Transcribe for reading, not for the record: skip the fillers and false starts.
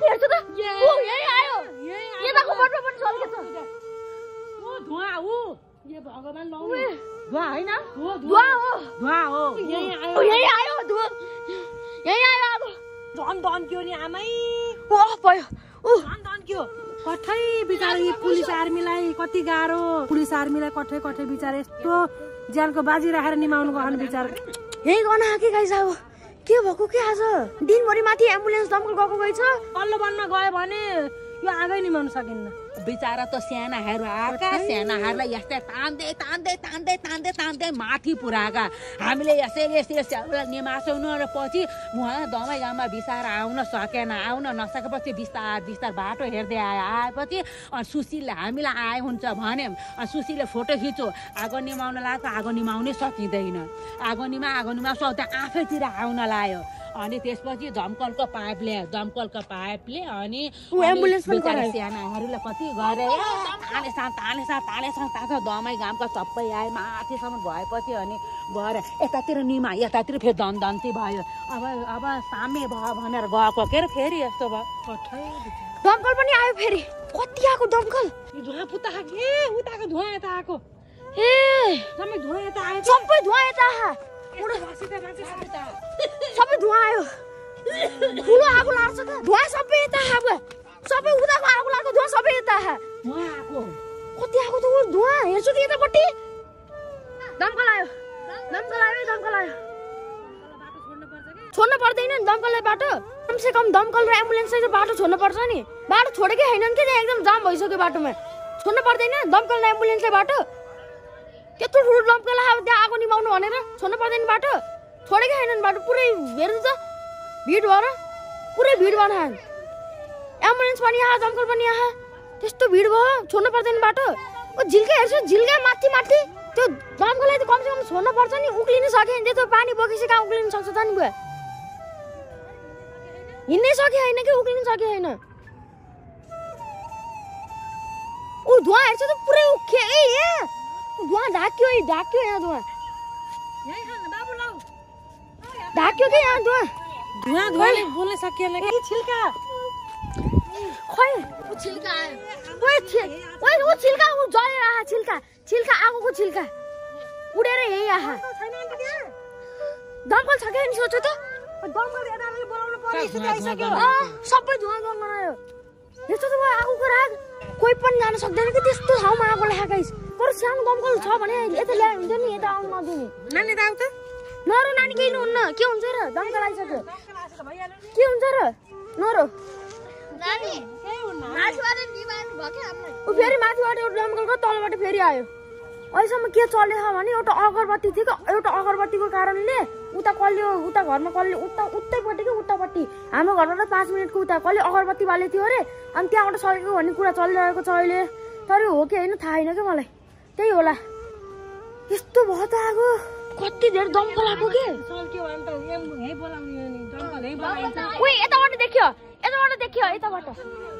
हेर्छ त ओ यही आयो यताको बाटो पनि चल्केछ ओ धुवा उ ये भगवान लौ धुवा हैन धुवा हो यही आयो धुवा यही आयो अब झन् दन्क्यो नि आमै ओह भयो झन् दन्क्यो कठै बिचारी पुलिस आर्मीलाई कति गाह्रो पुलिस आर्मीलाई कठै कठै बिचारे यस्तो ज्यानको बाजी राखेर निमाउनु गयो बिचार यही गर्न आके गाइस अब के भएको के आज दिनभरि माथि एम्बुलेन्स दमकल गएको गइछ पल्लो बनमा गयो भने यो आगै निमाउन सकिन्न बिचारा त सानाहरू आएका सानाहरूलाई यस्तै तान्दै तान्दै तान्दै तान्दै तान्दै माथि पुऱ्याएका हामीले यसरी निमासौँ र पछि उहाँ दमाई गाउँमा बिसाएर आउन सकेन आउन नसकेपछि बिस्तार बिस्तार बाटो हेर्दै आएपछि सुशीलले हामीलाई आए हुन्छ भन्यो सुशीलले फोटो खिच्यो आगो निमाउन लाग्यो आगो निमाउनै सकिँदैन आगो निमा सौदा आफैतिर आउन लाग्यो अनि त्यसपछि दमकलको पाइपले अनि एम्बुलेन्स पनि करायो सानाहरूलाई कति गरे ताने दमाई गाउँका सबै आए माथिसम्म भएपछि अनि गएर यतातिर निमा यतातिर फेरि दन्ती भयो अब सामे भयो भनेर गएको के अरे फेरि यस्तो भयो दमकल पनि आयो फेरि कति आएको दमकल धुवा पुता के उताको धुवा यता आएको ए सबै धुवा यता आयो सबै धुवा यता सबै धुवा आयो ठुलो आगो लाग्छ त धुवा सबै यता आयो सबै उताको आगो लाग्छ धुवा सबै यता धुवा आएको कति आएको त धुवा हेर्छु त यतापट्टि दमकल आयो छोड्नु पर्दैन नि दमकललाई बाटो कमसे कम दमकल र एम्बुलेन्सले चाहिँ बाटो छोड्नु पर्छ नि बाटो छोडेकै हैनन् के एकदम जाम भइसक्यो बाटोमा छोड्नु पर्दैन दमकल र एम्बुलेन्सले बाटो त्यत्रो ठुलो दमकल आयो त्यहाँ आगो निभाउनु भनेर छोड्नु पर्दैन बाटो छोडेकै हैनन् बाटो पुरै हेर्नु त भिड भएर पुरै भिड बनायो एम्बुलेन्स पनि आयो दमकल पनि आयो त्यस्तो भिड भयो छोड्नु पर्दैन बाटो ओ झिल्का हेर्छु झिल्का माथि त्यो दमकललाई त कमसे कम छोड्नु पर्छ नि उक्लिन सक्यो नि त्यो पानी बगेपछि कहाँ उक्लिन सक्छ त नि बुवा हिँड्नै सक्यो हैन कि उक्लिन सक्यो हैन ओ धुवा हेर्छ त पुरै उखे ए धुवा ढाक्यो यहाँ धुवा ढाक्यो के यहाँ धुवाले बोल्न सकिएन कि छिल्का खै उ छिल्का आयो उ छिल्का उ जलेर आहा छिल्का आगोको छिल्का उडेर यही आहा दमकल छ के नि सोच्यो त दमकल यताले बोलाउनु पर्यो सबै धुवा गरायो यस्तो त आगोको राग कोही पनि जान सक्दैन कि त्यस्तो ठाउँमा आगो लगाइस तर सानो दमकल छ भने यता ल्याए हुन्थ्यो नि यता आउनु नदिने नानी त आउ त नरो नानी केही नहुन्न के हुन्छ र दमकल आइसक्यो के हुन्छ र नरो नानी केही हुन्न माथिबाट निभान भके हामीलाई उ फेरि माथिबाट एउटा दमकलको तलबाट फेरि आयो अहिलेसम्म के चलेछ भने एउटा अगरबत्ती थियो एउटा अगरबत्तीको कारणले उता घरमा कसले उतैपट्टि कि उतापट्टि हाम्रो घरबाट 5 मिनेटको उता कसले अगरबत्ती बाले थियो अरे अनि त्यहाँबाट सकेको भन्ने कुरा चलिरहेको छ अहिले तर हो कि होइन थाहा छैन के मलाई त्यही होला यस्तो भयो त आगो कति धेरै दमकल आएको के चल्क्यो भने त यही बोलाउने नि दमकल यही बोलाइन्छ ओइ यताबाट देखियो यताबाट